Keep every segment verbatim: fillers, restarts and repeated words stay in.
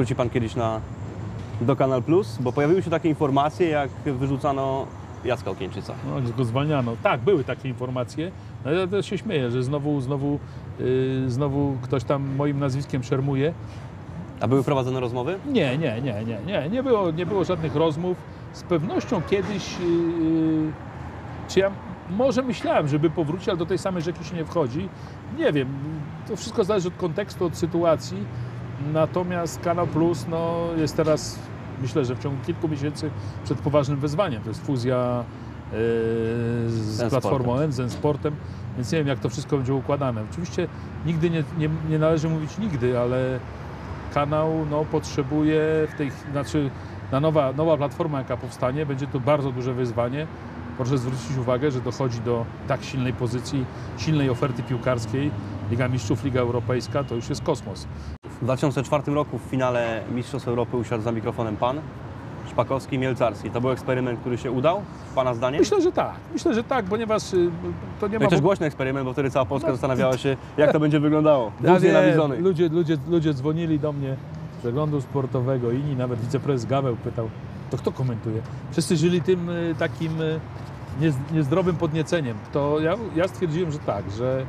wróci pan kiedyś na, do Kanal Plus? Bo pojawiły się takie informacje, jak wyrzucano Jacka Okieńczyca. No, jak go zwalniano. Tak, były takie informacje. No, ja też się śmieję, że znowu, znowu, yy, znowu ktoś tam moim nazwiskiem szermuje. A były prowadzone rozmowy? Nie, nie, nie, nie, nie. Nie było, nie było żadnych rozmów. Z pewnością kiedyś, yy, czy ja może myślałem, żeby powrócić, ale do tej samej rzeki się nie wchodzi. Nie wiem, to wszystko zależy od kontekstu, od sytuacji. Natomiast Kanał Plus no, jest teraz, myślę, że w ciągu kilku miesięcy przed poważnym wyzwaniem. To jest fuzja yy, z Zen Platformą Sportem. N, Zen Sportem, więc nie wiem, jak to wszystko będzie układane. Oczywiście nigdy nie, nie, nie należy mówić nigdy, ale kanał no, potrzebuje w tej, znaczy na nowa, nowa platforma, jaka powstanie, będzie to bardzo duże wyzwanie. Proszę zwrócić uwagę, że dochodzi do tak silnej pozycji, silnej oferty piłkarskiej. Liga Mistrzów, Liga Europejska to już jest kosmos. W dwa tysiące czwartym roku w finale Mistrzostw Europy usiadł za mikrofonem pan, Szpakowski i Mielcarski. To był eksperyment, który się udał, pana zdaniem? Myślę, że tak. Myślę, że tak, ponieważ y, to nie No ma... i też głośny eksperyment, bo wtedy cała Polska No, zastanawiała się, jak to będzie wyglądało. Ja Wóz wiem, nienawidzony. ludzie, ludzie, ludzie dzwonili do mnie z przeglądu sportowego, inni, nawet wiceprezes Gaweł pytał, to kto komentuje? Wszyscy żyli tym y, takim y, nie, niezdrowym podnieceniem. To ja, ja stwierdziłem, że tak, że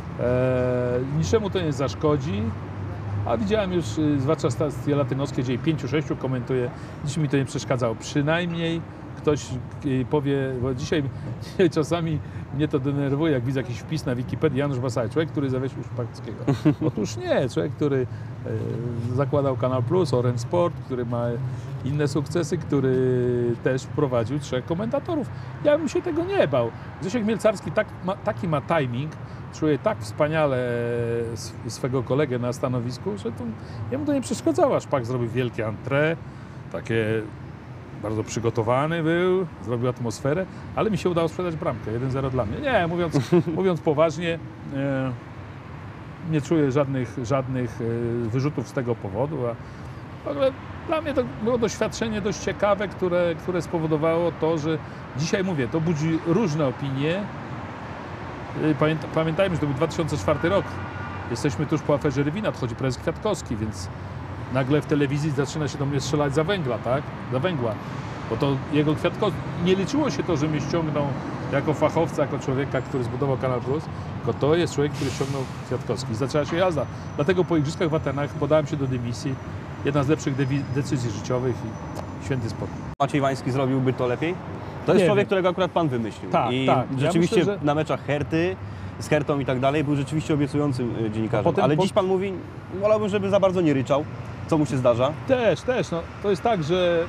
e, niczemu to nie zaszkodzi, a widziałem już, y, zwłaszcza stacje latynoskie, gdzie pięciu, sześciu komentuje, nic mi to nie przeszkadzało. Przynajmniej ktoś y, powie, bo dzisiaj, dzisiaj czasami mnie to denerwuje, jak widzę jakiś wpis na Wikipedii, Janusz Basaj, człowiek, który zawiesił Szpakowskiego. Otóż nie, człowiek, który y, zakładał Kanal Plus, Orange Sport, który ma inne sukcesy, który też prowadził trzech komentatorów. Ja bym się tego nie bał. Grzesiek Mielcarski tak ma, taki ma timing, czuje tak wspaniale swego kolegę na stanowisku, że to, jemu to nie przeszkadzało. Szpak zrobił wielkie entrée, takie bardzo przygotowany był, zrobił atmosferę, ale mi się udało sprzedać bramkę, jeden zero dla mnie. Nie, mówiąc, mówiąc poważnie, e, nie czuję żadnych, żadnych e, wyrzutów z tego powodu, a w ogóle dla mnie to było doświadczenie dość ciekawe, które, które spowodowało to, że dzisiaj mówię, to budzi różne opinie. Pamięta, pamiętajmy, że to był dwa tysiące czwarty rok. Jesteśmy tuż po aferze Rywina, odchodzi prezes Kwiatkowski, więc nagle w telewizji zaczyna się do mnie strzelać za węgla, tak? Za węgła. Bo to jego Kwiatkowski, nie liczyło się to, że mnie ściągną jako fachowca, jako człowieka, który zbudował Kanal Plus, tylko to jest człowiek, który ściągnął Kwiatkowski. Zaczęła się jazda. Dlatego po Igrzyskach w Atenach podałem się do dymisji. Jedna z lepszych decyzji życiowych i święty spokój. Maciej Wański zrobiłby to lepiej? To jest Nie człowiek, wiem. którego akurat pan wymyślił. Tak, I tak. Ja rzeczywiście myślę, że- na meczach Herty, z Hertą i tak dalej, był rzeczywiście obiecującym y, dziennikarzem. potem Ale po- dziś pan mówi, wolałbym, żeby za bardzo nie ryczał. Co mu się zdarza? Też, też. No, to jest tak, że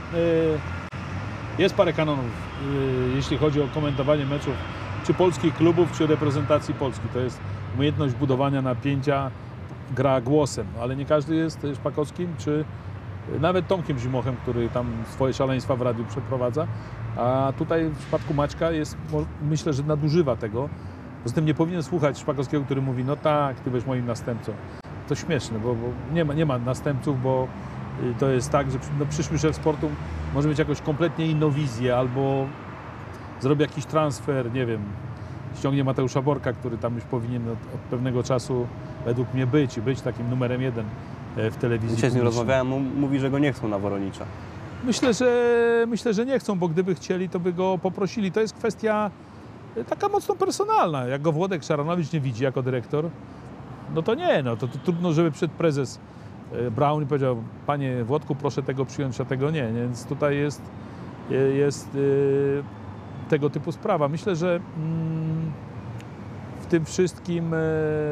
y, jest parę kanonów, y, jeśli chodzi o komentowanie meczów, czy polskich klubów, czy reprezentacji Polski. To jest umiejętność budowania napięcia, gra głosem, ale nie każdy jest Szpakowskim, czy nawet Tomkiem Zimochem, który tam swoje szaleństwa w radiu przeprowadza. A tutaj w przypadku Maćka jest, mo- myślę, że nadużywa tego. Poza tym nie powinien słuchać Szpakowskiego, który mówi, no tak, ty będziesz moim następcą. To śmieszne, bo, bo nie, ma, nie ma następców, bo y, to jest tak, że przy- no, przyszły szef sportu może mieć jakąś kompletnie inną wizję, albo zrobi jakiś transfer, nie wiem, ściągnie Mateusza Borka, który tam już powinien od, od pewnego czasu według mnie być i być takim numerem jeden e, w telewizji Dzisiaj z nim publicznej. rozmawiałem, mu- mówi, że go nie chcą na Woronicza. Myślę, że myślę, że nie chcą, bo gdyby chcieli, to by go poprosili. To jest kwestia e, taka mocno personalna. Jak go Włodek Szaranowicz nie widzi jako dyrektor, no to nie, no to, to trudno, żeby przed prezes e, Braun powiedział, panie Włodku, proszę tego przyjąć, a tego nie. nie? Więc tutaj jest, e, jest e, tego typu sprawa. Myślę, że mm, w tym wszystkim e,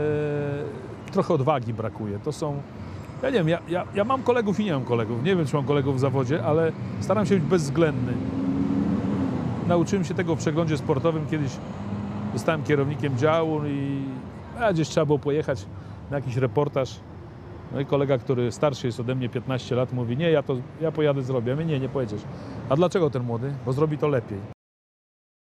trochę odwagi brakuje. To są, ja nie wiem, ja, ja, ja mam kolegów i nie mam kolegów. Nie wiem, czy mam kolegów w zawodzie, ale staram się być bezwzględny. Nauczyłem się tego w przeglądzie sportowym. Kiedyś zostałem kierownikiem działu i a, gdzieś trzeba było pojechać na jakiś reportaż. No i kolega, który starszy jest ode mnie piętnaście lat, mówi, nie, ja to ja pojadę, zrobię. Ja mówię, nie, nie pojedziesz. A dlaczego ten młody? Bo zrobi to lepiej.